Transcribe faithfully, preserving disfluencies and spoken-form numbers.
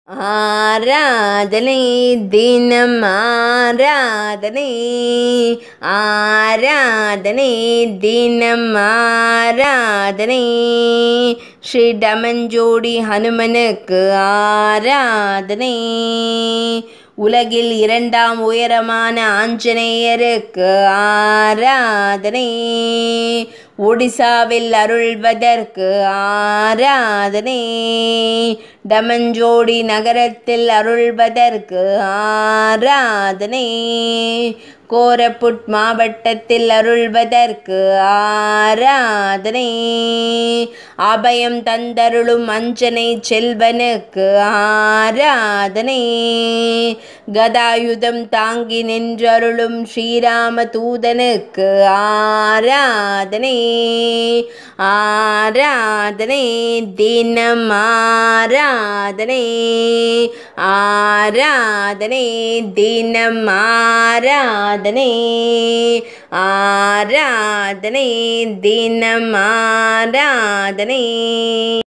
ஆராதனை தினம் ஆராதனை ஆராதனை தினம் ஆராதனை ஸ்ரீ டமஞ்சோடி ஹனுமனுக்கு ஆராதனை. உலகில் இரண்டாம் உயரமான ஆஞ்சநேயருக்கு ஆராதனை. ஒடிசாவில் அருள்வதற்கு ஆராதனை. டமஞ்சோடி நகரத்தில் அருள்வதற்கு ஆராதனை. கோரப்புட் மாவட்டத்தில் அருள்வதற்கு ஆராதனை. அபயம் தந்தருளும் அஞ்சனை செல்வனுக்கு ஆராதனை. கதாயுதம் தாங்கி நின்றருளும் ஸ்ரீராம தூதனுக்கு ஆராதனை. ஆராதனை தினம் ஆராதனை ஆராதனை தினம் ஆராதனை ஆராதனை தினம் ஆராதனை.